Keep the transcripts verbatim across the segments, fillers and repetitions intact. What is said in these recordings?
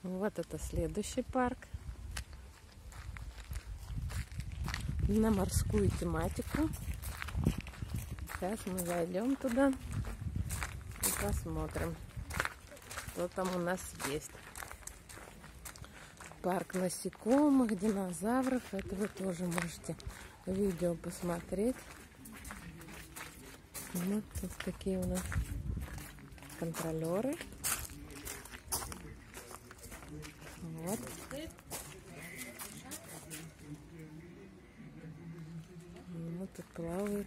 Вот это следующий парк на морскую тематику. Сейчас мы зайдем туда и посмотрим, что там у нас есть. Парк насекомых, динозавров. Это вы тоже можете видео посмотреть. Вот тут такие у нас контролеры. Вот. Вот тут плавают.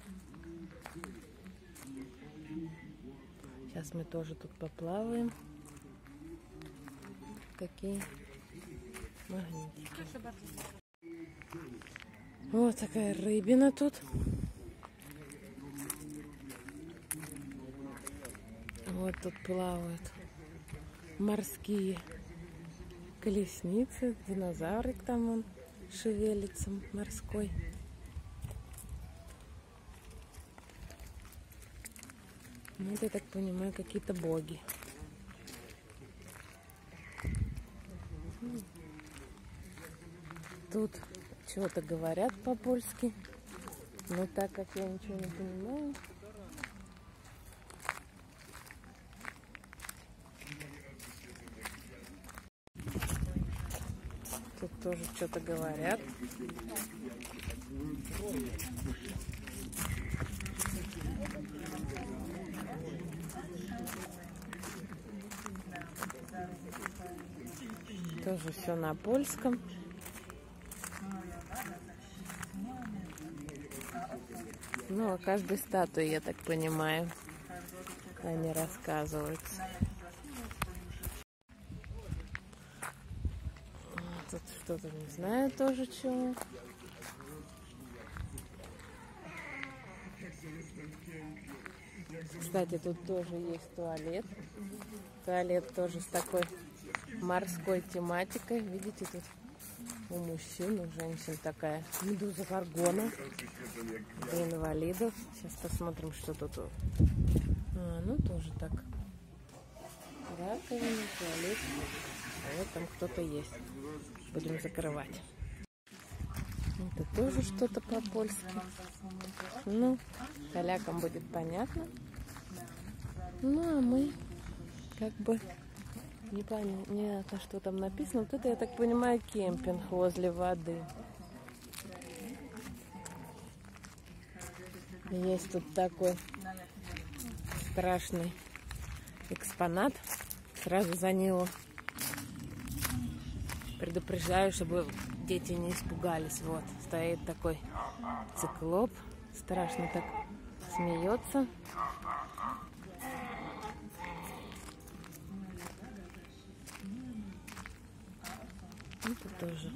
Сейчас мы тоже тут поплаваем. Такие магнитики. Вот такая рыбина тут. Вот тут плавают морские колесницы, динозаврик там он шевелится морской. Вот, я так понимаю, какие-то боги. Тут чего-то говорят по-польски, но так как я ничего не понимаю. Тут тоже что-то говорят. Тоже все на польском. Ну, о каждой статуе, я так понимаю, они рассказываются. Тут что-то не знаю тоже чего. Кстати, тут тоже есть туалет. Туалет тоже с такой морской тематикой. Видите, тут у мужчин, у женщин такая медуза Горгона. Для инвалидов. Сейчас посмотрим, что тут. А, ну, тоже так. Раковина, туалет. А вот там кто-то есть. Будем закрывать. Это тоже что-то по-польски. Ну, полякам будет понятно. Ну, а мы как бы непонятно, что там написано. Вот это, я так понимаю, кемпинг возле воды. Есть тут такой страшный экспонат. Сразу за него предупреждаю, чтобы дети не испугались. Вот, стоит такой циклоп. Страшно так смеется. Это тоже.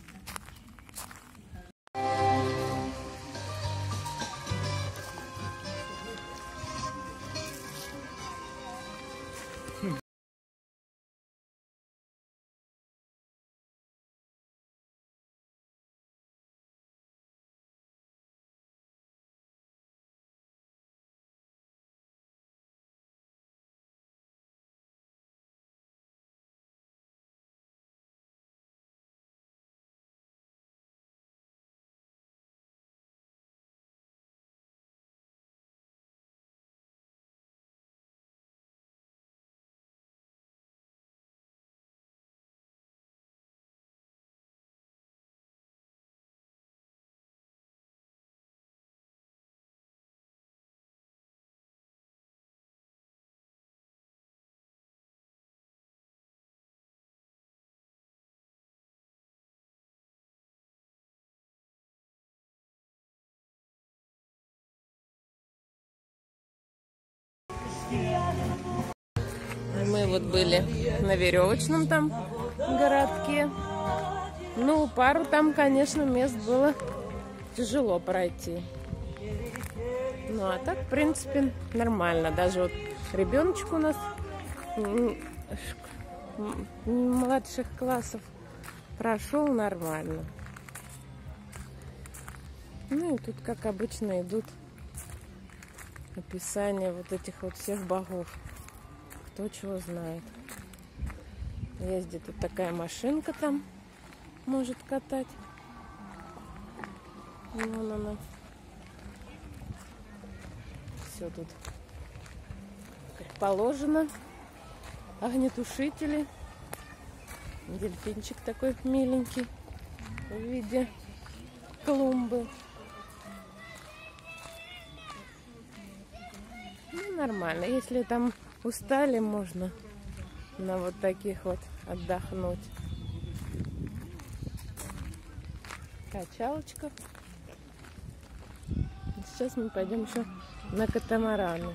Мы вот были на веревочном там городке. Ну, пару там, конечно, мест было тяжело пройти. Ну, а так, в принципе, нормально. Даже вот ребеночек у нас младших классов прошел нормально. Ну, и тут, как обычно, идут описания вот этих вот всех богов. Кто чего знает. Ездит тут такая машинка, там может катать. Вон она. Все тут как положено. Огнетушители. Дельфинчик такой миленький в виде клумбы. Ну, нормально. Если там устали, можно на вот таких вот отдохнуть. Качалочка. Сейчас мы пойдем еще на катамараны.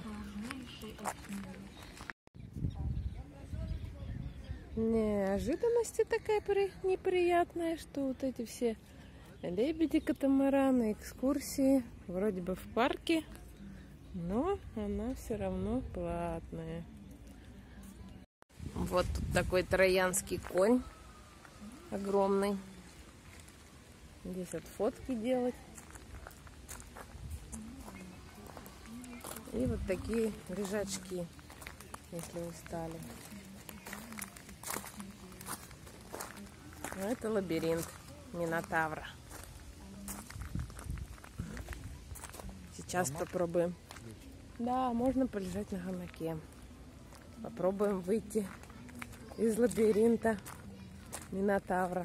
Неожиданность такая неприятная, что вот эти все лебеди, катамараны, экскурсии вроде бы в парке, но она все равно платная. Вот тут такой троянский конь огромный. Здесь вот фотки делать. И вот такие лежачки, если устали. Ну, это лабиринт Минотавра. Сейчас попробуем. Да, можно полежать на гамаке. Попробуем выйти из лабиринта Минотавра.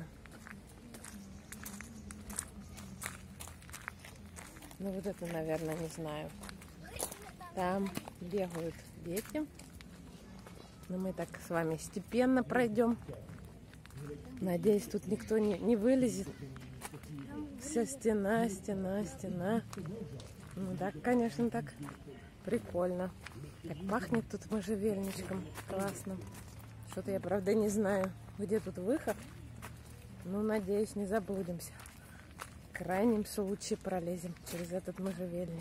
Ну вот это, наверное, не знаю. Там бегают дети. Но мы так с вами степенно пройдем. Надеюсь, тут никто не, не вылезет. Вся стена, стена, стена. Ну да, конечно, так прикольно. Так пахнет тут можжевельничком. Классно. Что-то я, правда, не знаю, где тут выход. Ну, надеюсь, не заблудимся. В крайнем случае пролезем через этот можжевельник.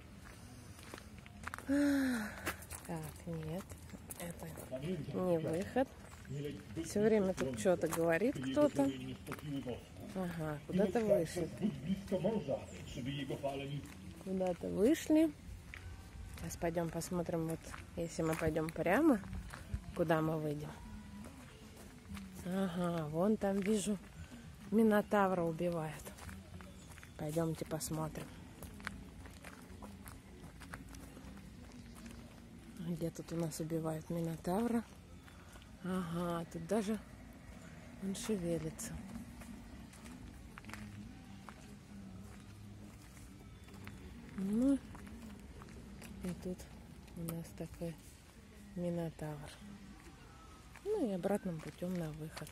Так, нет, это не выход. Все время тут что-то говорит кто-то. Ага, куда-то вышли. Куда-то вышли. Сейчас пойдем посмотрим, вот если мы пойдем прямо, куда мы выйдем. Ага, вон там вижу, Минотавра убивают. Пойдемте посмотрим. Где тут у нас убивают Минотавра? Ага, тут даже он шевелится. Ну, и тут у нас такой Минотавр. Ну и обратным путем на выход.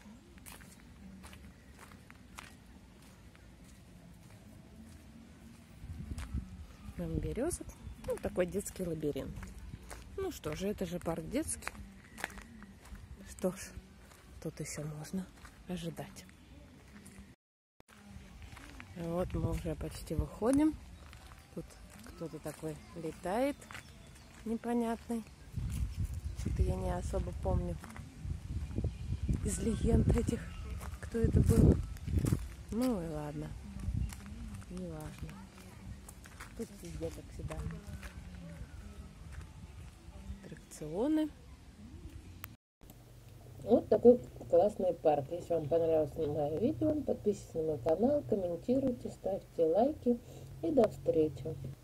Нам березок. Ну, такой детский лабиринт. Ну что же, это же парк детский. Что ж, тут еще можно ожидать. Вот мы уже почти выходим. Тут кто-то такой летает непонятный. Что-то я не особо помню из легенд этих, кто это был. Ну и ладно, не важно. Тут везде, как всегда, аттракционы. Вот такой классный парк. Если вам понравилось мое видео, подписывайтесь на мой канал, комментируйте, ставьте лайки и до встречи.